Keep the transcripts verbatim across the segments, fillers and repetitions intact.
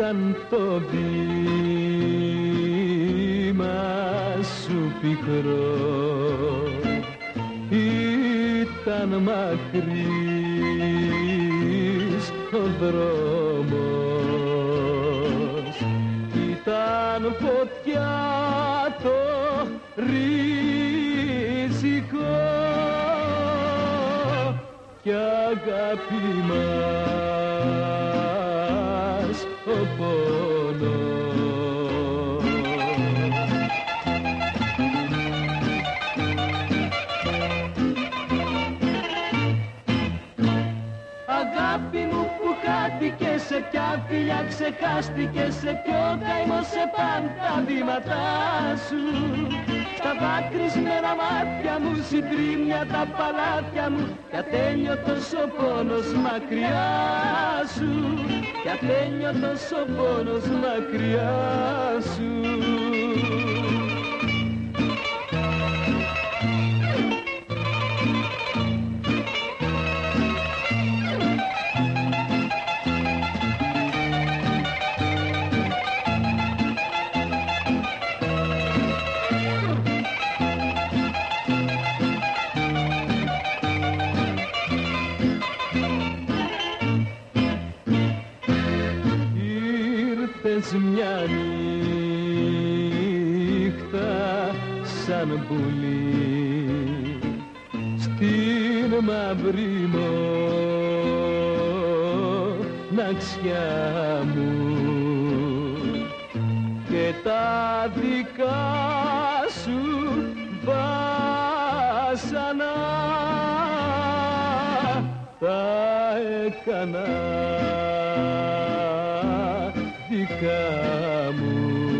ήταν το βήμα σου πικρό, ήταν μακρύς ο δρόμος, ήταν φωτιά το ριζικό κι αγάπη μας ο πόνος. Αγάπη μου που χάθηκε, σε ποια φιλιά ξεχάστηκε, σε ποιο καημό σε πάνε τα βήματά σου. Στα δάκρυσμένα μάτια μου, συντρίμμια τα παλάτια μου, κι ατέλειωτος ο πόνος μακριά σου, κι ατέλειωτος ο πόνος μακριά σου. Ήρθες μια νύχτα σαν πουλί στην μαύρη μοναξιά μου και τα δικά σου βάσανα τα έκανα δικά μου.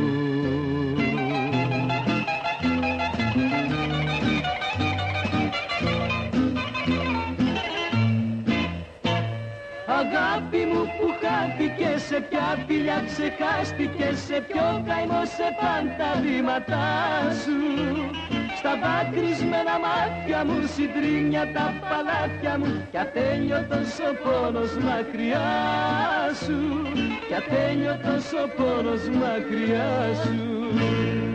Αγάπη μου που χάθηκε, σε ποια φιλιά ξεχάστηκε, σε ποιο καημό σε πάνε τα βήματά σου. Στα δάκρυσμένα μάτια μου, συντρίμμια τα παλάτια μου, κι ατέλειωτος ο πόνος μακριά σου, κι ατέλειωτος ο πόνος μακριά σου.